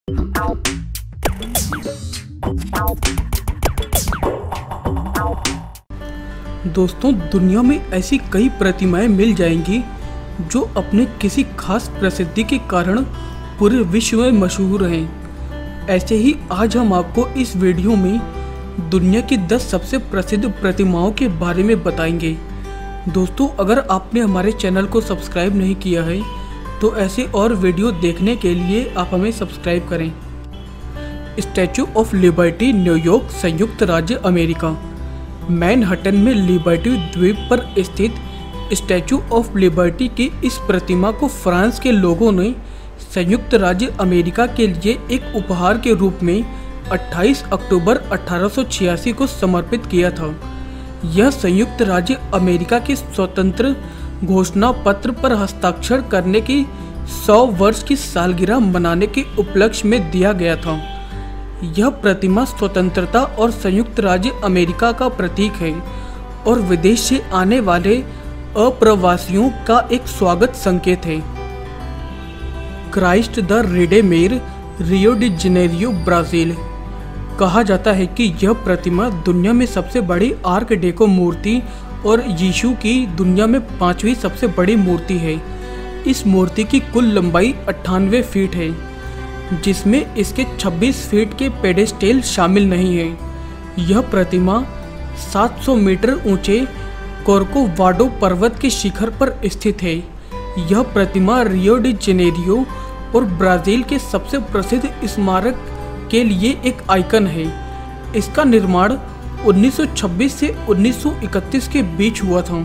दोस्तों, दुनिया में ऐसी कई प्रतिमाएं मिल जाएंगी जो अपने किसी खास प्रसिद्धि के कारण पूरे विश्व में मशहूर हैं। ऐसे ही आज हम आपको इस वीडियो में दुनिया की 10 सबसे प्रसिद्ध प्रतिमाओं के बारे में बताएंगे। दोस्तों, अगर आपने हमारे चैनल को सब्सक्राइब नहीं किया है तो ऐसे और वीडियो देखने के लिए आप हमें सब्सक्राइब करें। स्टैचू ऑफ लिबर्टी, न्यूयॉर्क, संयुक्त राज्य अमेरिका। मैनहट्टन में लिबर्टी द्वीप पर स्थित स्टैचू ऑफ लिबर्टी की इस प्रतिमा को फ्रांस के लोगों ने संयुक्त राज्य अमेरिका के लिए एक उपहार के रूप में 28 अक्टूबर 1886 को समर्पित किया था। यह संयुक्त राज्य अमेरिका के स्वतंत्र घोषणा पत्र पर हस्ताक्षर करने की 100 वर्ष की सालगिरह मनाने के उपलक्ष्य में दिया गया था। यह प्रतिमा स्वतंत्रता और संयुक्त राज्य अमेरिका का प्रतीक है और विदेश से आने वाले अप्रवासियों का एक स्वागत संकेत है। Christ the Redeemer, Rio de Janeiro, Brazil. कहा जाता है कि यह प्रतिमा दुनिया में सबसे बड़ी आर्क डेको मूर्ति और यीशु की दुनिया में 5वीं सबसे बड़ी मूर्ति है। इस मूर्ति की कुल लंबाई 98 फीट है, जिसमें इसके 26 फीट के पेडेस्टल शामिल नहीं है। यह प्रतिमा 700 मीटर ऊंचे कोर्कोवाडो पर्वत के शिखर पर स्थित है। यह प्रतिमा रियो डी जेनेरियो और ब्राज़ील के सबसे प्रसिद्ध स्मारक के लिए एक आइकन है। इसका निर्माण 1926 से 1931 के बीच हुआ था।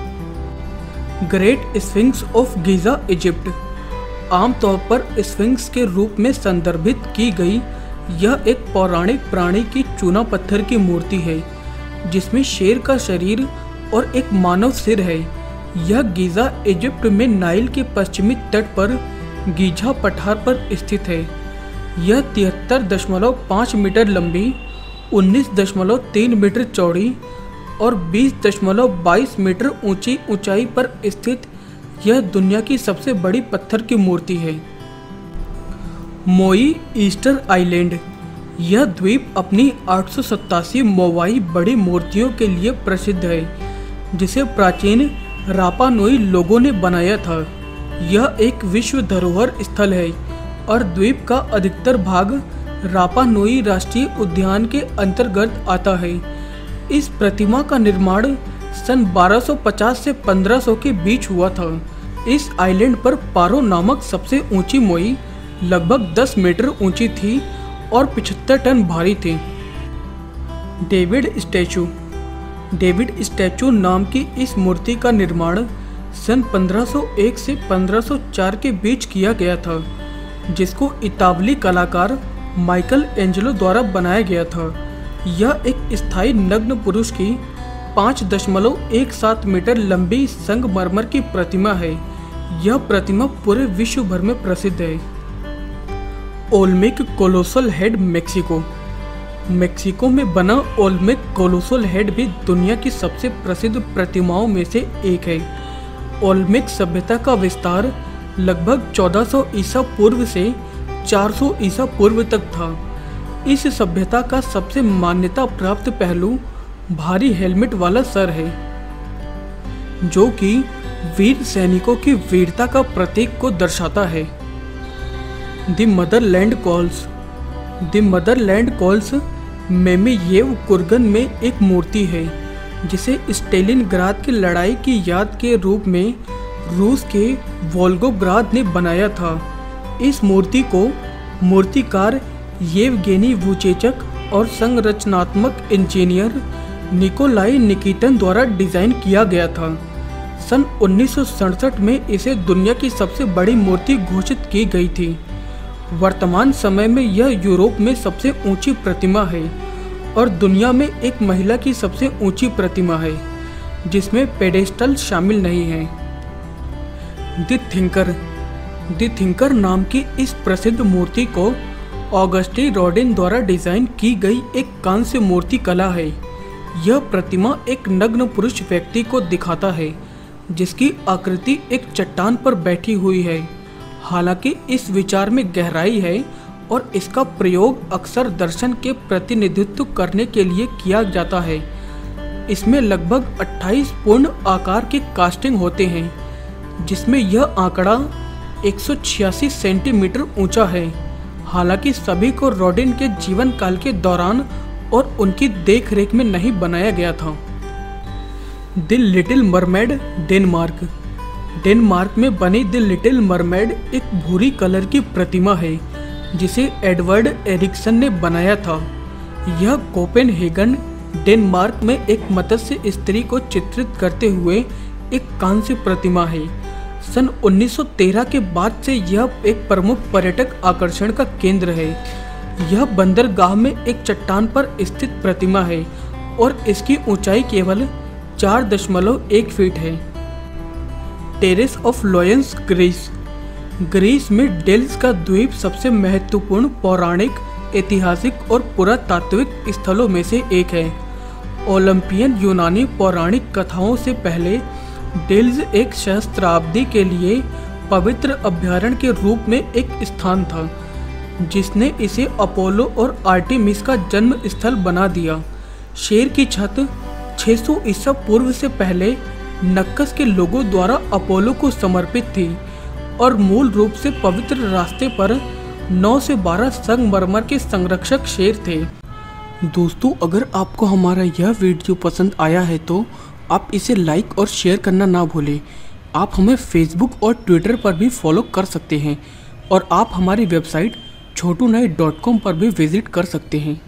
Great Sphinx of Giza, Egypt. आमतौर पर स्फिंक्स के रूप में संदर्भित की गई यह एक पौराणिक प्राणी की चूना पत्थर की मूर्ति है, जिसमें शेर का शरीर और एक मानव सिर है। यह गीज़ा, इजिप्ट में नाइल के पश्चिमी तट पर गीज़ा पठार पर स्थित है। यह 73.5 मीटर लंबी, 19.3 मीटर चौड़ी और 20.22 मीटर ऊंची ऊंचाई पर स्थित यह दुनिया की सबसे बड़ी पत्थर की मूर्ति है। मोई, ईस्टर आइलैंड। यह द्वीप अपनी 887 मोवाई बड़ी मूर्तियों के लिए प्रसिद्ध है, जिसे प्राचीन रापा नुई लोगों ने बनाया था। यह एक विश्व धरोहर स्थल है और द्वीप का अधिकतर भाग रापा नुई राष्ट्रीय उद्यान के अंतर्गत आता है। इस प्रतिमा का निर्माण सन 1250 से 1500 के बीच हुआ था। इस आइलैंड पर पारो नामक सबसे ऊंची मोई लगभग 10 मीटर ऊंची थी और 75 टन भारी थी। David statue. डेविड स्टैचू नाम की इस मूर्ति का निर्माण सन 1501 से 1504 के बीच किया गया था, जिसको इतालवी कलाकार माइकल एंजेलो द्वारा बनाया गया था। यह एक स्थायी नग्न पुरुष की 5.17 मीटर लंबी संगमरमर की प्रतिमा है। यह प्रतिमा पूरे विश्व भर में प्रसिद्ध है। Olmec colossal head, Mexico. Mexico में बना ओल्मेक कोलोसल हेड भी दुनिया की सबसे प्रसिद्ध प्रतिमाओं में से एक है। ओल्मेक सभ्यता का विस्तार लगभग 1400 ईसा पूर्व से 400 ईसा पूर्व तक था। इस सभ्यता का सबसे मान्यता प्राप्त पहलू भारी हेलमेट वाला सर है, जो कि वीर सैनिकों की वीरता का प्रतीक को दर्शाता है। The Motherland Calls. The Motherland Calls Mamayev Kurgan में एक मूर्ति है, जिसे स्टेलिनग्राद की लड़ाई की याद के रूप में रूस के वोल्गोग्राद ने बनाया था। इस मूर्ति को मूर्तिकार येवगेनी वुचेचक और संरचनात्मक इंजीनियर निकोलाई निकिटन द्वारा डिजाइन किया गया था। सन 1967 में इसे दुनिया की सबसे बड़ी मूर्ति घोषित की गई थी। वर्तमान समय में यह यूरोप में सबसे ऊंची प्रतिमा है और दुनिया में एक महिला की सबसे ऊंची प्रतिमा है, जिसमें पेडेस्टल शामिल नहीं है। The thinker. द थिंकर नाम की इस प्रसिद्ध मूर्ति को ऑगस्टी रॉडिन द्वारा डिजाइन की गई एक कांस्य मूर्ति कला है। यह प्रतिमा एक नग्न पुरुष व्यक्ति को दिखाता है, जिसकी आकृति एक चट्टान पर बैठी हुई है। हालांकि इस विचार में गहराई है और इसका प्रयोग अक्सर दर्शन के प्रतिनिधित्व करने के लिए किया जाता है। इसमें लगभग 28 पूर्ण आकार के कास्टिंग होते हैं, जिसमें यह आंकड़ा 186 सेंटीमीटर ऊंचा है। हालांकि सभी को रोडिन के जीवन काल के दौरान और उनकी देखरेख में नहीं बनाया गया था। The Little Mermaid, Denmark. Denmark में बनी द लिटिल मरमेड एक भूरी कलर की प्रतिमा है, जिसे एडवर्ड एरिक्सन ने बनाया था। यह कोपेनहेगन, डेनमार्क में एक मत्स्य स्त्री को चित्रित करते हुए एक कांस्य प्रतिमा है। सन 1913 के बाद से यह एक प्रमुख पर्यटक आकर्षण का केंद्र है। यह बंदरगाह में एक चट्टान पर स्थित प्रतिमा है और इसकी ऊंचाई केवल 4.1 फीट है। Terrace of Lions, Greece. Greece में डेल्स का द्वीप सबसे महत्वपूर्ण पौराणिक, ऐतिहासिक और पुरातात्विक स्थलों में से एक है। ओलंपियन यूनानी पौराणिक कथाओं से पहले डेल्स एक सहस्त्राब्दी के लिए पवित्र अभयारण्य के रूप में एक स्थान था, जिसने इसे अपोलो और आर्टेमिस का जन्म स्थल बना दिया। शेर की छत 600 ईसा पूर्व से पहले नक्कस के लोगों द्वारा अपोलो को समर्पित थी और मूल रूप से पवित्र रास्ते पर 9 से 12 संगमरमर के संरक्षक शेर थे। दोस्तों, अगर आपको हमारा यह वीडियो पसंद आया है तो आप इसे लाइक और शेयर करना ना भूलें। आप हमें फेसबुक और ट्विटर पर भी फॉलो कर सकते हैं और आप हमारी वेबसाइट chotunai.com पर भी विजिट कर सकते हैं।